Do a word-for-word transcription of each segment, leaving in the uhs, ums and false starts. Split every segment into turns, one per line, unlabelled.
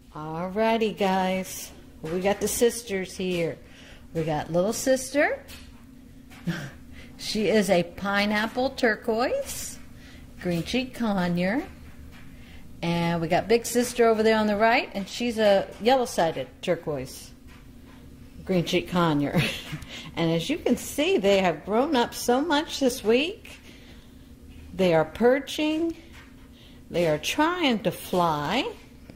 Alrighty, guys. We got the sisters here. We got little sister. She is a pineapple turquoise green cheek conure. And we got big sister over there on the right, and she's a yellow-sided turquoise green cheek conure. And as you can see, they have grown up so much this week. They are perching. They are trying to fly.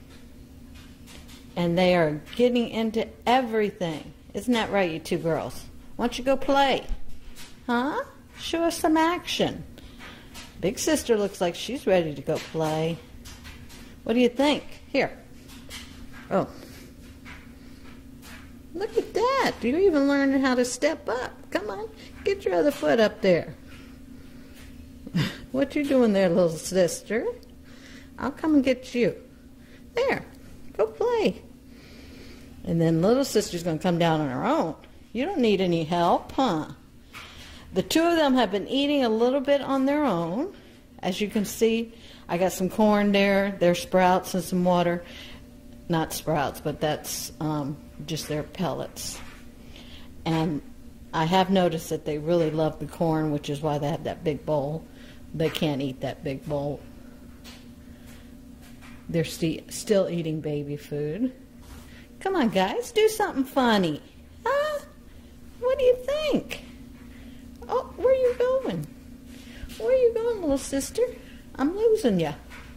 And they are getting into everything. Isn't that right, you two girls? Why don't you go play? Huh? Show us some action. Big sister looks like she's ready to go play. What do you think? Here. Oh. Look at that. You're even learning how to step up. Come on. Get your other foot up there. What you doing there, little sister? I'll come and get you. There. Go play. And then little sister's going to come down on her own. You don't need any help, huh? The two of them have been eating a little bit on their own. As you can see, I got some corn there, their sprouts and some water. Not sprouts, but that's um, just their pellets. And I have noticed that they really love the corn, which is why they have that big bowl. They can't eat that big bowl. They're st still eating baby food. Come on, guys, do something funny. Huh? What do you think? Oh, where are you going? Where are you going, little sister? I'm losing you.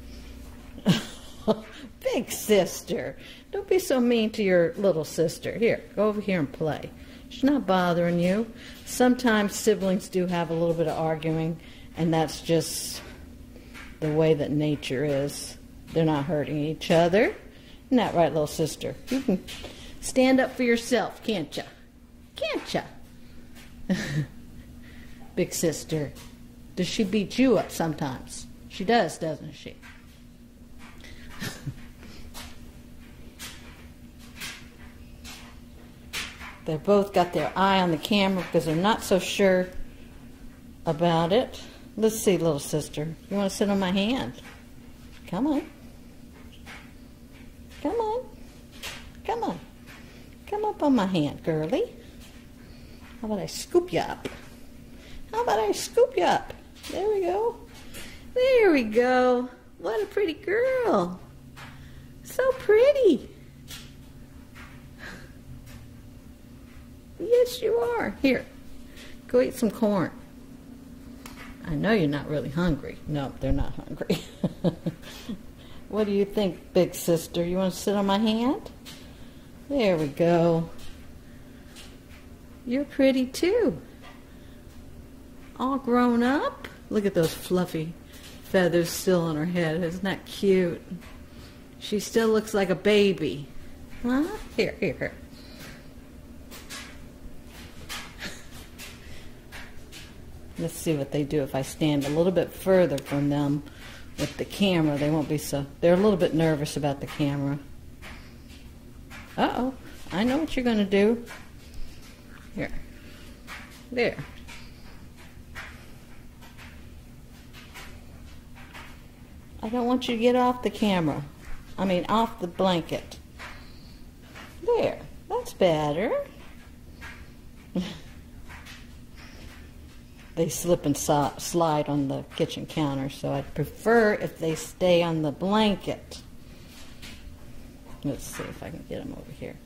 Big sister. Don't be so mean to your little sister. Here, go over here and play. She's not bothering you. Sometimes siblings do have a little bit of arguing, and that's just the way that nature is. They're not hurting each other. Isn't that right, little sister? You can stand up for yourself, can't you? Can't you? Big sister. Does she beat you up sometimes? She does, doesn't she? They've both got their eye on the camera because they're not so sure about it. Let's see, little sister. You want to sit on my hand? Come on. Come on. Come on. Come up on my hand, girly. How about I scoop you up? How about I scoop you up? There we go. There we go. What a pretty girl. So pretty. Yes, you are. Here, go eat some corn. I know you're not really hungry. No, they're not hungry. What do you think, big sister? You want to sit on my hand? There we go. You're pretty too. All grown up. Look at those fluffy feathers still on her head. Isn't that cute? She still looks like a baby. Huh? Here, here, here. Let's see what they do if I stand a little bit further from them with the camera. They won't be so... They're a little bit nervous about the camera. Uh-oh. I know what you're going to do. Here. There. I don't want you to get off the camera. I mean, off the blanket. There. That's better. They slip and so slide on the kitchen counter, so I'd prefer if they stay on the blanket. Let's see if I can get them over here.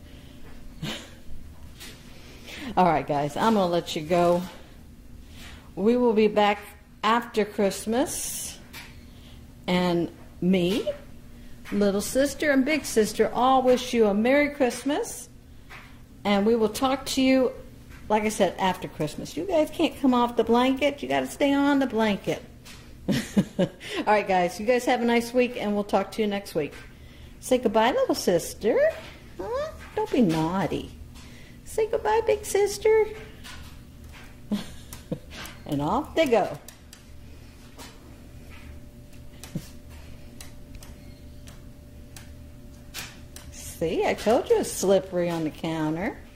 All right, guys, I'm going to let you go. We will be back after Christmas, and me, little sister, and big sister all wish you a Merry Christmas, and we will talk to you, like I said, after Christmas. You guys can't come off the blanket. You got to stay on the blanket. All right, guys, you guys have a nice week, and we'll talk to you next week. Say goodbye, little sister. Huh? Don't be naughty. Say goodbye, big sister. And off they go. See, I told you it's slippery on the counter.